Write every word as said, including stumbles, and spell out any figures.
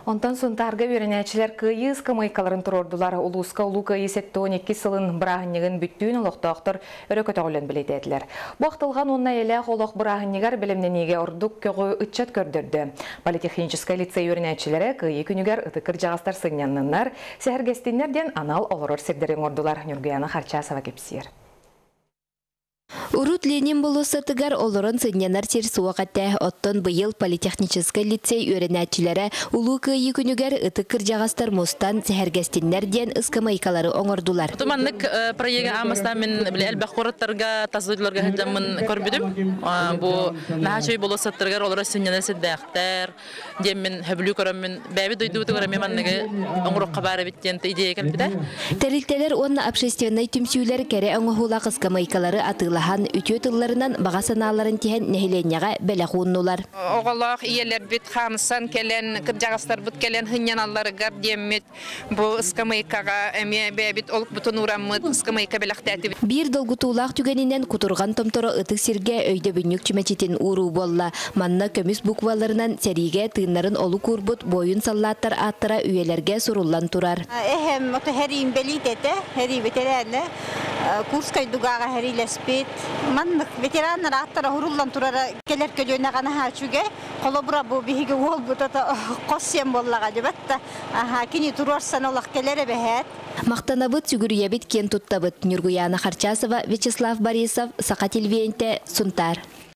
Онтан сунтарга үйренәчілер кыйыз камайкаларын тұрордылар улуска улу кыйыз этті он эки сылын бұрағыннеген бүттүйін олықтақтыр өрөкөтөғілін білететілер. Бұқтылған онна елі олық бұрағыннегер білімненеге ордук көгі үтчат көрдірді. Политехническай лицей үйренәчілері кыйы күнігер ұтықыр жағастар сыңняннынар, сәхіргестінерден анал олырыр сердерін ордылар. Нюргияна Харчасова кепсер. Урут Ленин болусы тыгар олорон сыннянар тер суақатта оттон быйыл политехническай лицей үйренәтчілері улу кыйы күнігер ытыкыр жағастар мустан сәхәргестиннерден ыскамайкалары оңордулар. Туманнык проега амаста мен әлбәқ қораттарға тазылыларға хәджамын көрбідім. Бу нахачой болусаттыргар олора сыннянар сәддәқтер, дем мен хөблі көріммен бәбі дойдуыты көрім еманныға оңырыққа бары біттен идея кәлбіді. Тәрілтелер онна общественный түмсүйлер кәрі оңғыла қысқамайкалары атыла хан үтө тылларынан багасаналарын тиһен нехиленняга беле хуннулар. Оголох иелер бит хамсан келен кыржагастар бут келен хыньяналлары гар деммит бу скамайкага эме бебит олук бутун ураммыт скамайка белахтати. Бир долгутулак түгенинен кутурган томторо ытык сирге өйдө бүнүк чүмечитин уру болла. Манна көмүс букваларынан сериге тыыннарын олук урбут боюн саллаттар аттара үйелерге суруллан турар. Эхем ото херим белитете, хери ветераны курскай дугага херилеспит. Маннык ветерандар аттара хуруллан турара келер көжөйнө гана хачуге колобура бу биге ол бутата косем боллага жебатта аха кини турорсан олак келере бехет. Мактанабыт сүгүрүябит кен туттабыт. Нюргияна Харчасова, Вячеслав Борисов, Сака телевидениете, Сунтар.